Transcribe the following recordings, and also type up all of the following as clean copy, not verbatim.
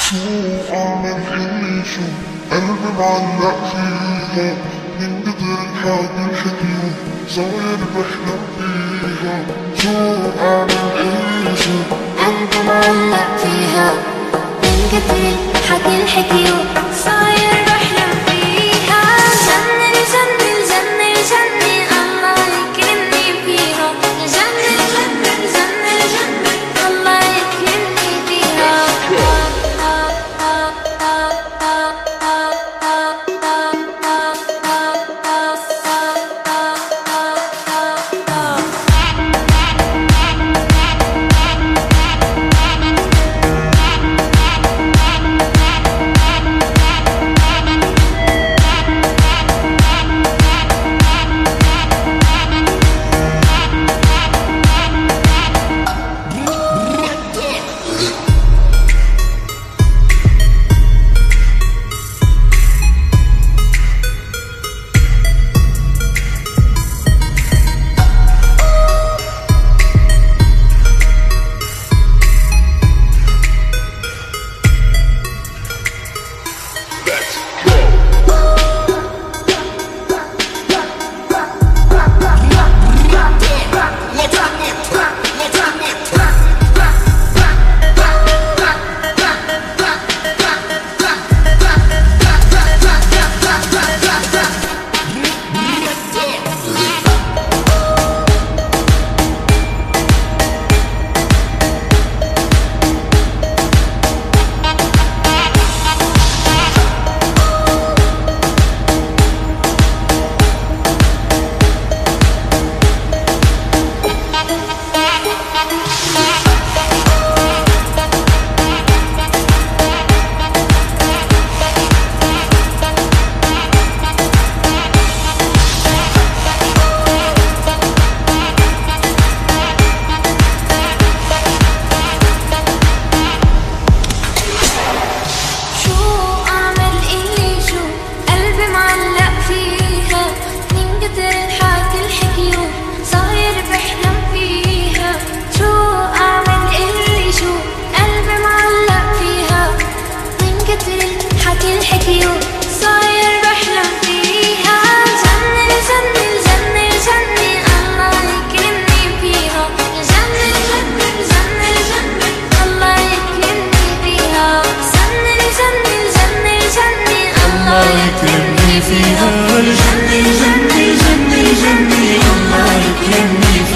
شو أعمل إني شو قلبي معلق فيها من قدر الحاجة الحكيوم صاير بحلم فيها. شو أعمل إني شو قلبي معلق فيها من قدر الحكي الحكيوم صاير بحلم فيها. جنن جنن جنن جنن الله يكرمني فيها. جنن جنن جنن جنن الله يكرمني فيها.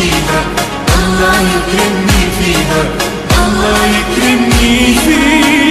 الله يكرمني فيها.